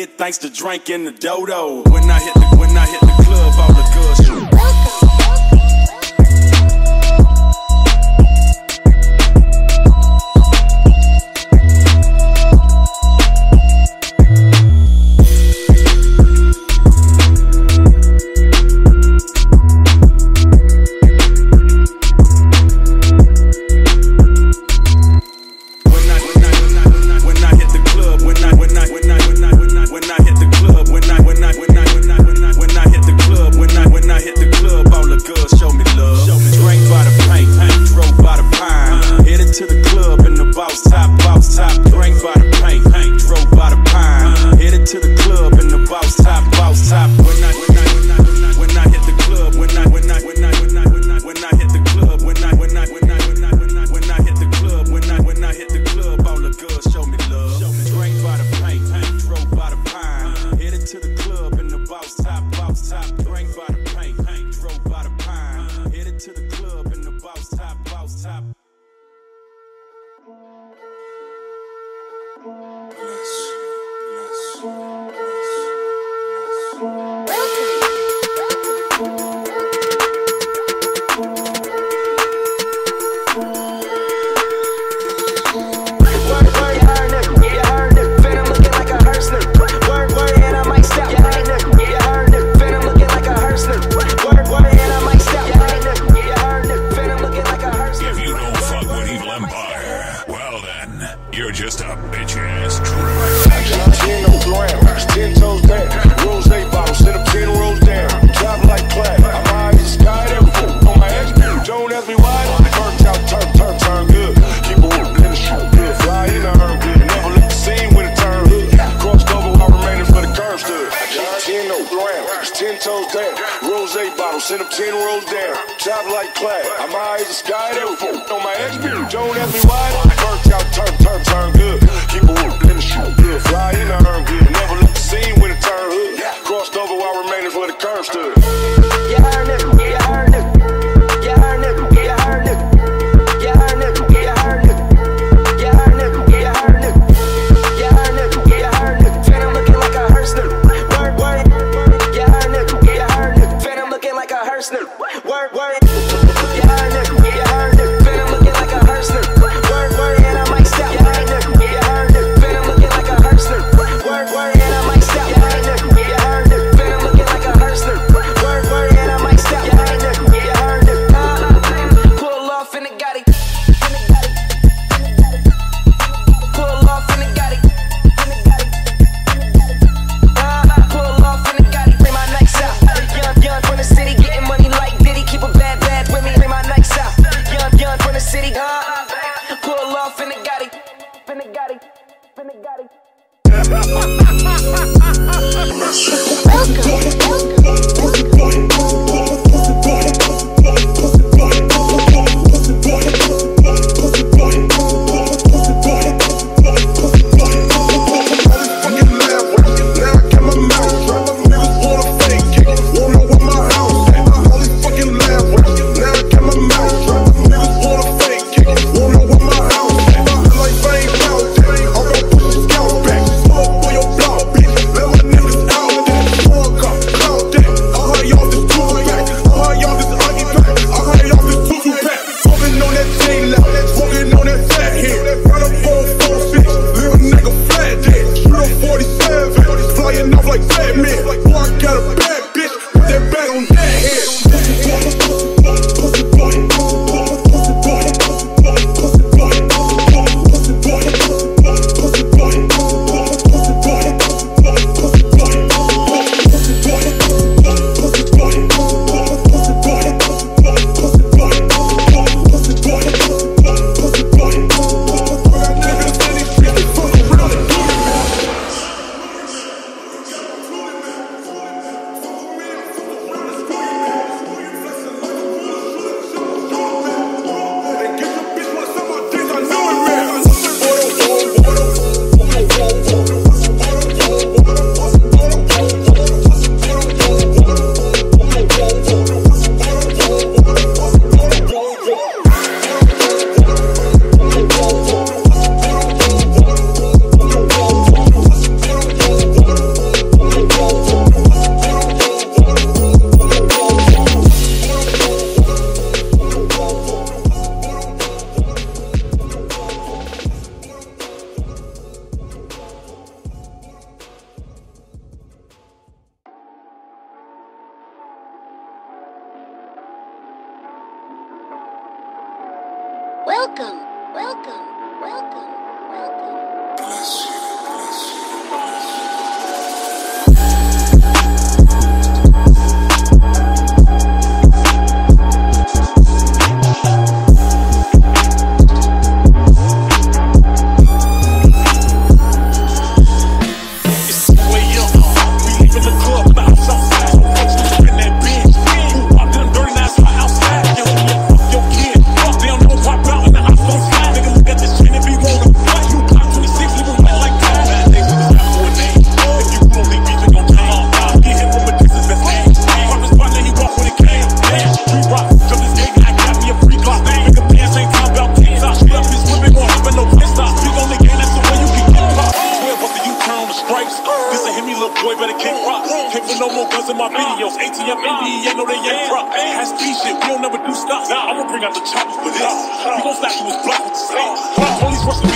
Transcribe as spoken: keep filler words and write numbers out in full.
it thanks to drinking the dodo. When I hit the, when I hit the club, all the girls shoot. You're just a bitch-ass drunk. ten on the ground, ten toes down. Rose bottle, sit up ten rows down. Drive like clap, I'm high as the sky, everything on my ex. Don't ask me why. Burnt out, turn, turn, turn good. Keep a whoop in the shoot good. Fly in the herb good. Never let the scene when it turn hood. Crossed over while remaining for the curve stood. ten on the ground, ten toes down. Rose bottle, sit up ten rows down. Drive like clap, I'm high as the sky, everything on my ex. Don't ask me why. Burnt out, turn, turn, turn good. Keep a whoop in the shoot good. Fly in the herb good. Never let the scene when it turn hood. Crossed over while remaining for the curve stood. Yeah, her nigga, yeah, her nigga. Yeah, her nigga, yeah, her nigga. Yeah, her nigga, yeah, her nigga. Yeah, her nigga, yeah, her nigga. Yeah, her nigga, yeah, her nigga. Phantom looking like a hearse nigga. Word, word. Yeah, her nigga, yeah, her nigga. Phantom looking like a hearse nigga. Word, word. Yeah, her nigga, yeah, her nigga. Phantom looking like a hearse nigga. Word, word, and I might stop. Yeah, her nigga, yeah, her nigga. Phantom looking like a hearse nigga. Word, word, and I might stop. Yeah, her nigga, yeah, her nigga. Phantom looking like a hearse nigga. Word, word, and I might stop. Yeah, her nigga, yeah, her nigga. Uh, pull off and it got it. Pull off and it got it. Uh, pull off and it got it. Bring my nights out. Young, young from the city, getting money like Diddy. Keep a bad, bad with me. Bring my nights out. welcome, welcome, welcome, welcome. Bless you, bless you, bless you. A T M, N D E, no they ain't prop. Has P shit, we don't never do stops. I'ma bring out the choppers for this. We gon' stack you as black with the same. Police rushing